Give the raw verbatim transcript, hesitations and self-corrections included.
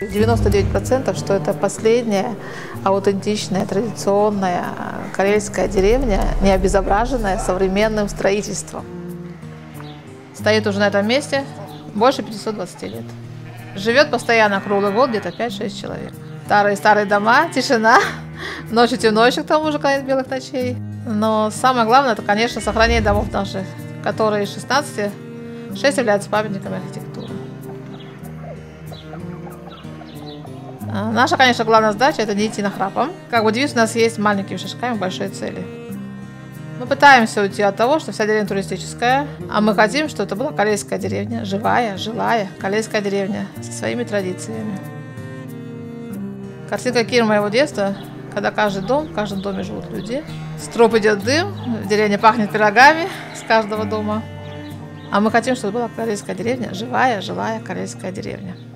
девяносто девять процентов, что это последняя аутентичная, традиционная карельская деревня, не обезображенная современным строительством. Стоит уже на этом месте больше пятисот двадцати лет. Живет постоянно круглый год где-то пять-шесть человек. Старые-старые дома, тишина, ночью темно еще к тому же, конец белых ночей. Но самое главное, это, конечно, сохранение домов наших, которые из шестнадцати шесть являются памятниками архитектуры. Наша, конечно, главная задача – это не идти нахрапом. Как бы девиз у нас есть: маленькими шажками большой цели. Мы пытаемся уйти от того, что вся деревня туристическая, а мы хотим, чтобы это была карельская деревня, живая, жилая, карельская деревня со своими традициями. Картинка Кира моего детства, когда каждый дом, в каждом доме живут люди. С труб идет дым, в деревне пахнет пирогами с каждого дома. А мы хотим, чтобы была карельская деревня, живая, жилая карельская деревня.